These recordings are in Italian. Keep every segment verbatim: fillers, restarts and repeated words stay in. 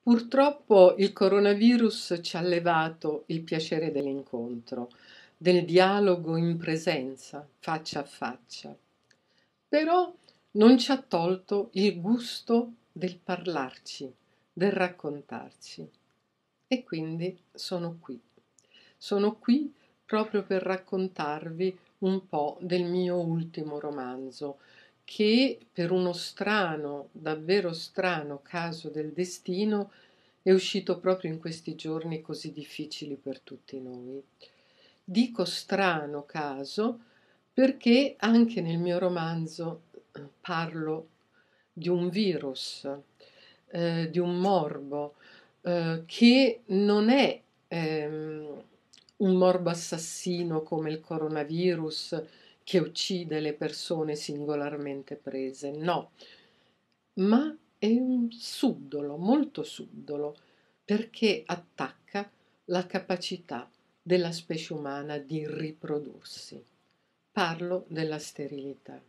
Purtroppo il coronavirus ci ha levato il piacere dell'incontro, del dialogo in presenza, faccia a faccia, però non ci ha tolto il gusto del parlarci, del raccontarci. E quindi sono qui. Sono qui proprio per raccontarvi un po' del mio ultimo romanzo, che per uno strano, davvero strano caso del destino è uscito proprio in questi giorni così difficili per tutti noi. Dico strano caso perché anche nel mio romanzo eh, parlo di un virus, eh, di un morbo, eh, che non è ehm, un morbo assassino come il coronavirus che uccide le persone singolarmente prese, no, ma è un subdolo, molto subdolo, perché attacca la capacità della specie umana di riprodursi. Parlo della sterilità.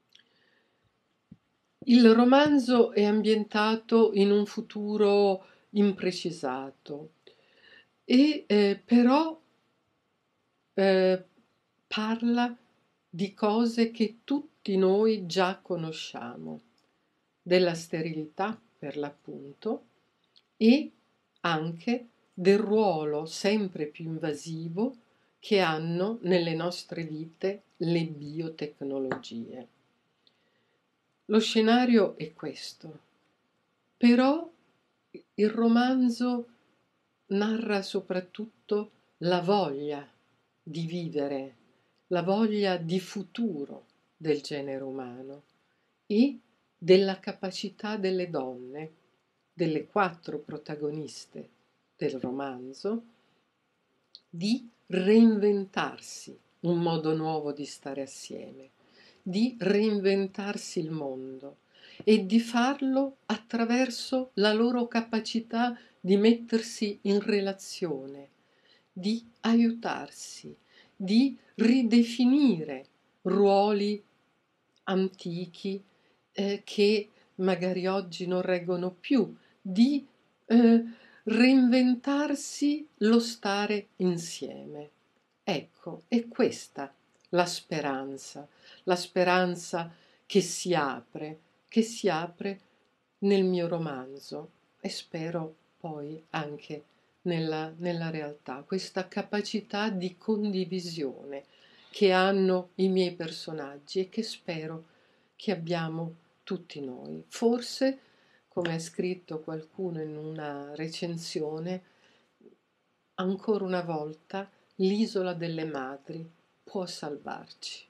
Il romanzo è ambientato in un futuro imprecisato e eh, però eh, parla di cose che tutti noi già conosciamo, della sterilità per l'appunto e anche del ruolo sempre più invasivo che hanno nelle nostre vite le biotecnologie. Lo scenario è questo, però il romanzo narra soprattutto la voglia di vivere, la voglia di futuro del genere umano e della capacità delle donne, delle quattro protagoniste del romanzo, di reinventarsi un modo nuovo di stare assieme, di reinventarsi il mondo e di farlo attraverso la loro capacità di mettersi in relazione, di aiutarsi, di ridefinire ruoli antichi eh, che magari oggi non reggono più, di eh, reinventarsi lo stare insieme. Ecco, è questa la speranza, la speranza che si apre, che si apre nel mio romanzo e spero poi anche nella, nella realtà, questa capacità di condivisione che hanno i miei personaggi e che spero che abbiamo tutti noi. Forse, come ha scritto qualcuno in una recensione, ancora una volta l'isola delle madri può salvarci.